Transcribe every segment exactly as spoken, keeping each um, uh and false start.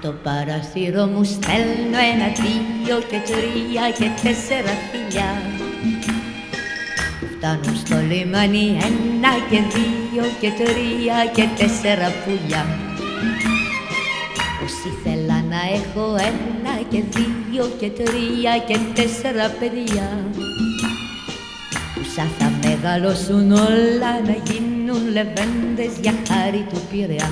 το παραθύρο μου στέλνω ένα, δύο και τρία και τέσσερα φιλιά. Φτάνουν στο λιμάνι ένα και δύο και τρία και τέσσερα πουλιά. Πως ήθελα να έχω ένα και δύο και τρία και τέσσερα παιδιά, που σαν θα μεγαλώσουν όλα να γίνουν λεβέντες για χάρη του Πειραιά.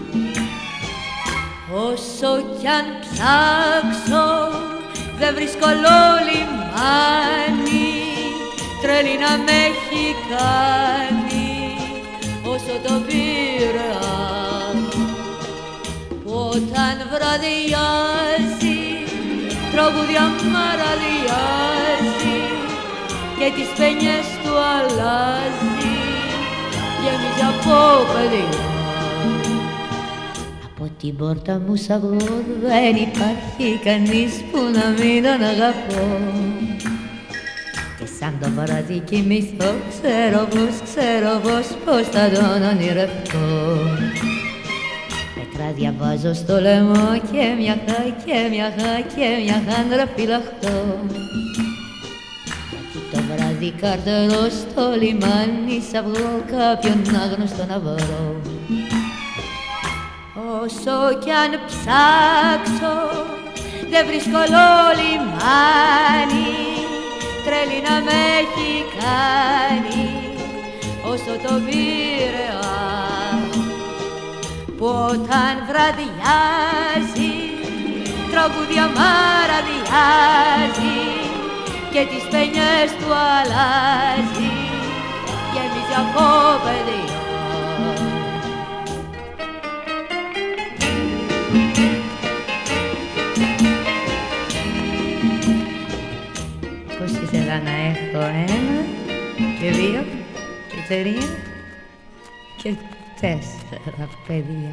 Όσο κι αν ψάξω δεν βρίσκω όλο λιμάνι, τρέλη να με έχει κάνει όσο το Πειραιά. Όταν βραδιάζει τραγούδια μαραδιάζει και τις παινιές του αλλάζει, γεμίζει από παιδιά. Από την πόρτα μου σ' αυγό δεν υπάρχει κανείς που να μην τον αγαπώ, και σαν το βράδυ κοιμηθώ ξέρω πως, ξέρω πως, πως θα τον ονειρευτώ. Πέτρα διαβάζω στο λαιμό και μια χά και μια χά και μια χάντρα φυλαχτώ, γιατί το βράδυ καρτερώ στο λιμάνι σ' αυγό κάποιον άγνωστο να βρω. Όσο κι αν ψάξω δεν βρίσκω όλο λιμάνι, τρέλη να με έχει κάνει όσο το Πειραιά. Που όταν βραδιάζει τραγούδια μαραδιάζει και τις παινιές του αλλάζει, γεμίζει από παιδιά. Πως ήθελα να έχω ένα και δύο και τρία και τέσσερα παιδιά.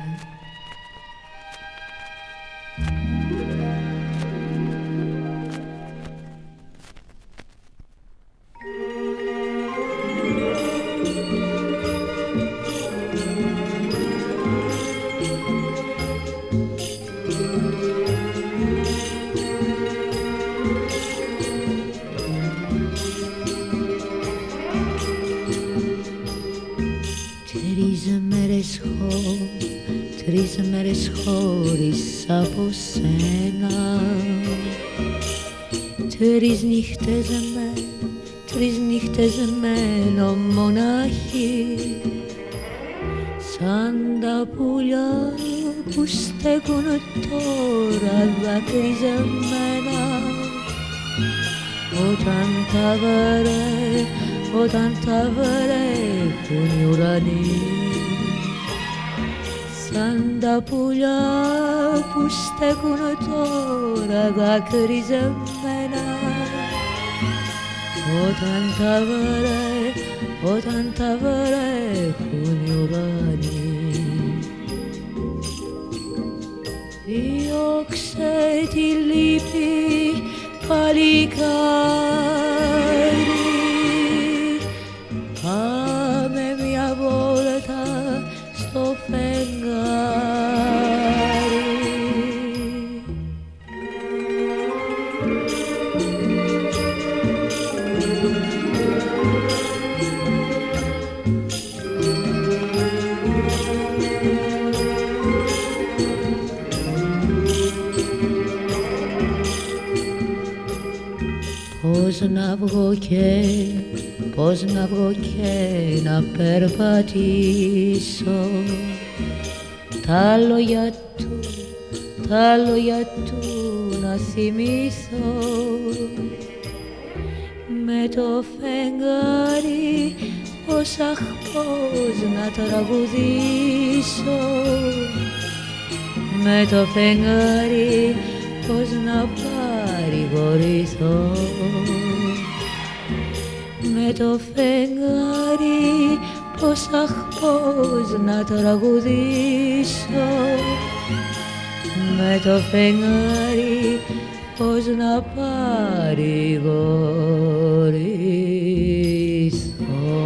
Τρεις μέρες χωρίς από σένα, τρεις νύχτες με, τρεις νύχτες μένω μονάχη, σαν τα πουλιά που στέκουν τώρα δακρυζεμένα, όταν τα βρε, όταν τα βρέχουν οι ουρανοί. Σαν τα πουλιά που στέκουν τώρα δακρυζεμένα, όταν τα βρε, όταν τα βρέχουν οι ουρανοί. Διώξε τη λύπη παλικάρι, πάμε μια βόλτα στο φεγγάρι. Πώς να βγω και, πώς να βγω και να περπατήσω, τα λόγια του, τα λόγια του να θυμηθώ, με το φεγγάρι πως αχ πως να τραγουδήσω, με το φεγγάρι πως να παρηγορηθώ, με το φεγγάρι πως αχ πως να τραγουδήσω, με το φεγγάρι πως να παρηγορηθώ.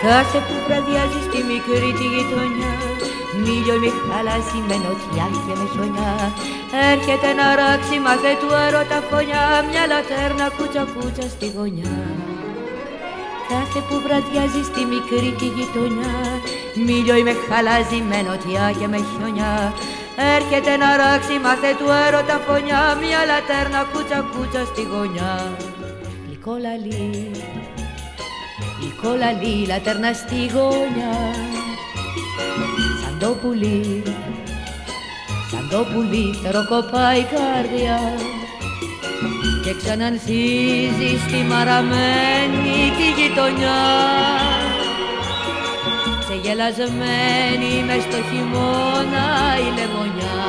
κάθε που βραδιάζει στη μικρή τη γειτονιά, μήλιο με χαλάσει με νοτιά και με χιονιά, έρχεται να ράξει μάθε του έρωτα φωνιά, μια λατέρνα κούτσα κούτσα στη γωνιά. Κάθε που βραδιάζει στη μικρή τη γειτονιά, μήλιο με χαλάζει με νοτιά και με χιονιά, έρχεται να ράξει μάθε του έρωτα φωνιά, μια λατέρνα κούτσα κούτσα στη γωνιά. Λικόλαλη, λικόλαλη, λατέρνα στη γωνιά, σαν το πουλί, σαν το πουλί τεροκοπάει η καρδιά και ξανανθίζει στη μαραμένη τη γειτονιά, ξεγελασμένη μες στο χειμώνα η λεμονιά.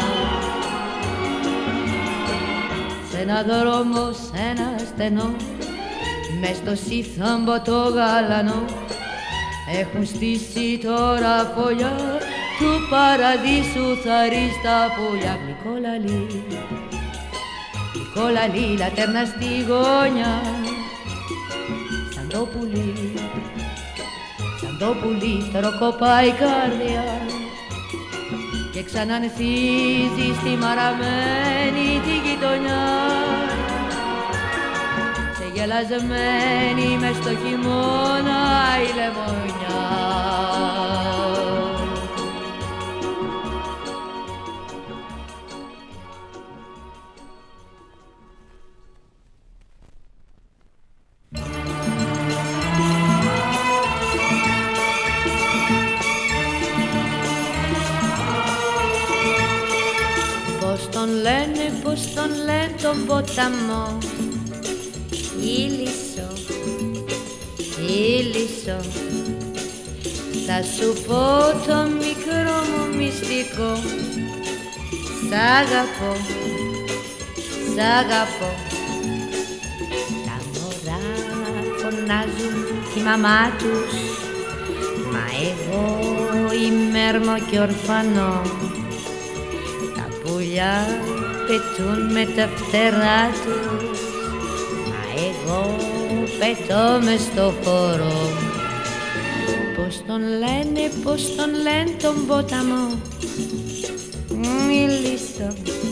Σ' ένα δρόμο, σ' ένα στενό, μες στο σύθαμπο το γαλανό, έχουν στήσει τώρα φωλιά του παραδείσου θαρεί στα πουλιά. Γλυκόλαλη, γλυκόλαλη, λατέρνα στη γωνιά, σαν το πουλί, σαν το πουλί τεροκοπάει η καρδιά και ξανανθίζει στη μαραμένη τη γειτονιά, ξεγελασμένη μες στο χειμώνα η λεμονιά. Πώς τον λένε, πώς τον λένε τον ποταμό, Ήλισσο, Ήλισσο, θα σου πω το μικρό μου μυστικό. Σ' αγαπώ, σ' αγαπώ. Τα μωρά φωνάζουν τη μαμά τους, μα εγώ είμαι έρμο και ορφανό. Τα πουλιά πετούν με τα φτερά τους, εγώ πετώ μες στο χώρο. Πώς τον λένε, πώς τον λένε τον ποταμό, Ήλισσο,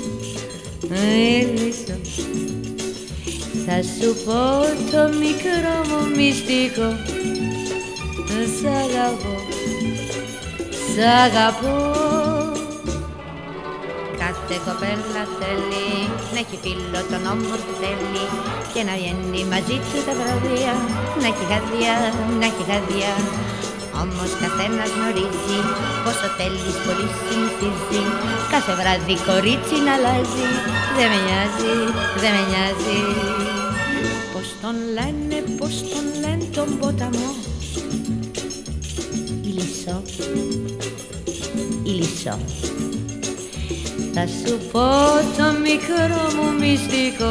Ήλισσο, θα σου πω το μικρό μου μυστικό. Σ' αγαπώ, σ' αγαπώ. Κάθε κοπέλα θέλει να έχει φίλο τον όμορφο θέλει και να βγαίνει μαζί του τα βραδιά, να έχει γαδιά, να έχει γαδιά. Όμως καθένας γνωρίζει πόσο θέλεις πολύ συνηθίζει, κάθε βράδυ κορίτσι να αλλάζει, δεν με νοιάζει, δεν με νοιάζει. Πώς τον λένε, πώς τον λένε τον ποταμό, Ήλισσο, Ήλισσο, θα σου πω το μικρό μου μυστικό.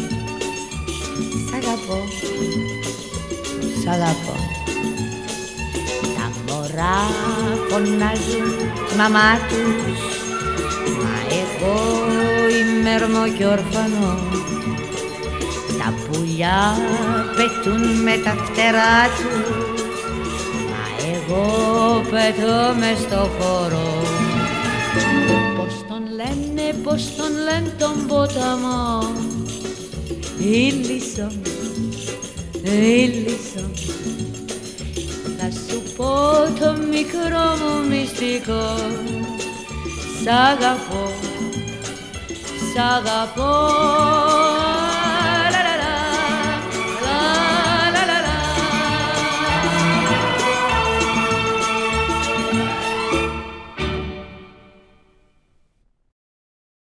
Σ' αγαπώ, σ' αγαπώ. Τα μωρά φωνάζουν τη μαμά τους, μα εγώ είμαι έρμο και ορφανό. Τα πουλιά πετούν με τα φτερά τους, μα εγώ πετώ μες στο χώρο. Πώς τον λένε, πώς τον λένε τον ποταμό, Ήλισσο, Ήλισσο, θα σου πω το μικρό μου μυστικό. Σ' αγαπώ, σ' αγαπώ.